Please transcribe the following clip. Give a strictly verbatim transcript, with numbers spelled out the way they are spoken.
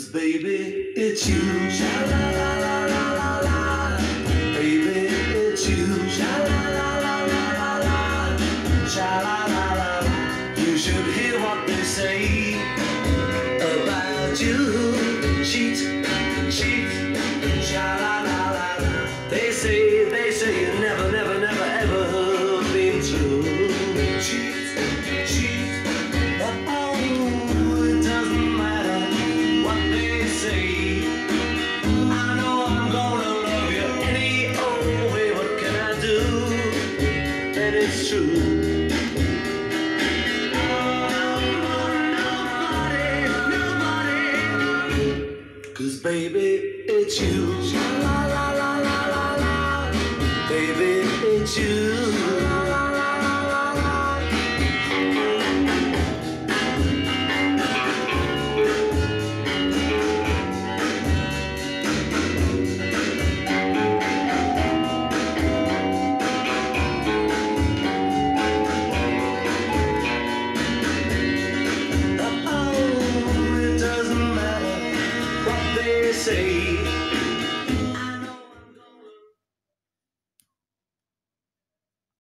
'Cause baby, it's you. Sha la la la la la la. Baby, it's you. Sha la la la la la la. Sha la la la. You should hear what they say about you. Cheat, cheat. Sha la la la la. They say, they say you never, never, never, ever been true. Cheat, cheat. Oh, it doesn't matter what they say. I know I'm gonna love you any old way. What can I do? That it's true. Cause baby, it's you. Sha la la la la la la. Baby, it's you. La la la la la la. Oh, it doesn't matter what they say.